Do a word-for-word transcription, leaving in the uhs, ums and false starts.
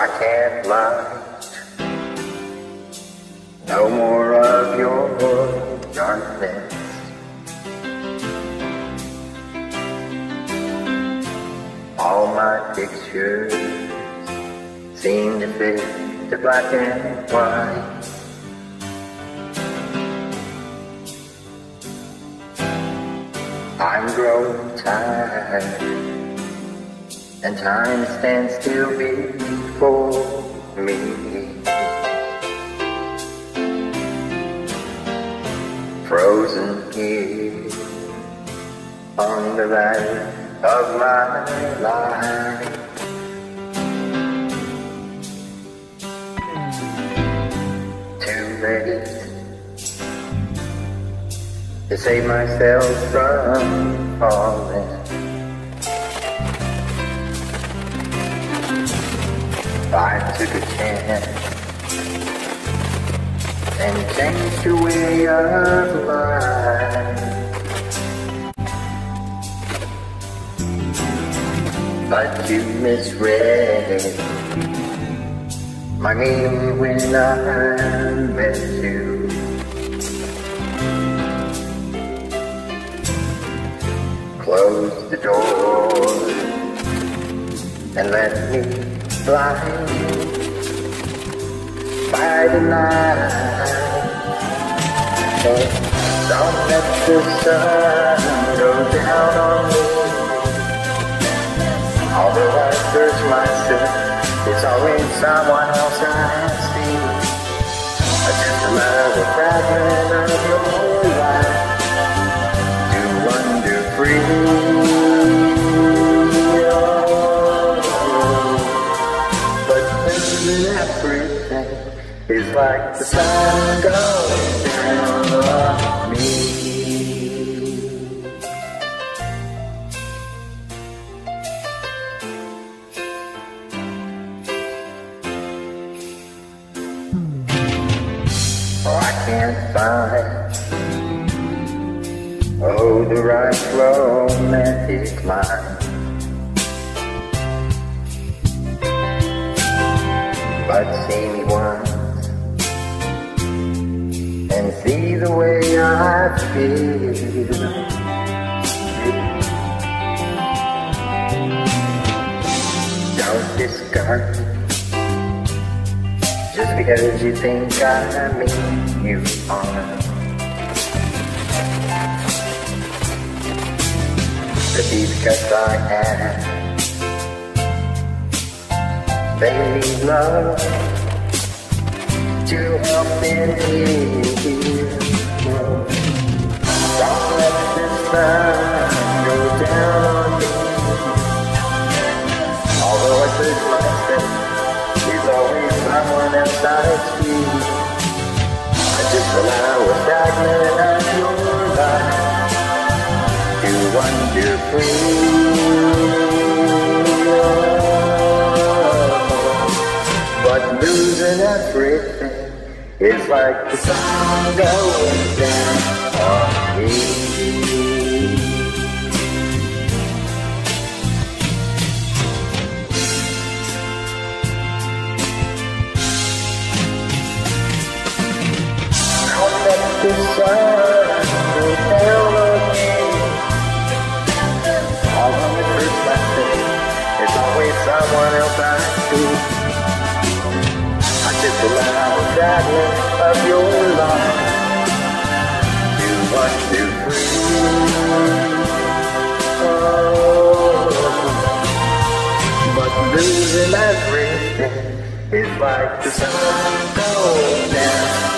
I can't lie. No more of your darkness. All my pictures seem to fit the black and white. I'm growing tired, and time stands still before me. Frozen here on the ride of my life. Too late to save myself from falling. I took a chance and changed the way of life. But you misread my meaning when I met you. Close the door and let me blind you by the night. Don't let the sun go down on me. Although I search myself, it's always someone else I see. I just allow a fragment of your life to wander free. Everything is like the sun goes down on me. Oh, I can't find, oh, the right romantic line. But see me once and see the way I feel. Don't discard me just because you think I mean you harm. The deep cuts I have, they need love to help in heal. Don't let the sun go down on me. Although I search myself, there's always someone else I see. I just allow a fragment of your life to wander free. But losing everything is like the sun going down on me. Don't let the sun go down on me. Although it hurts myself, there's always someone else I see. Just allow a fragment of your life to wander free. Oh, but losing everything is like the sun going down.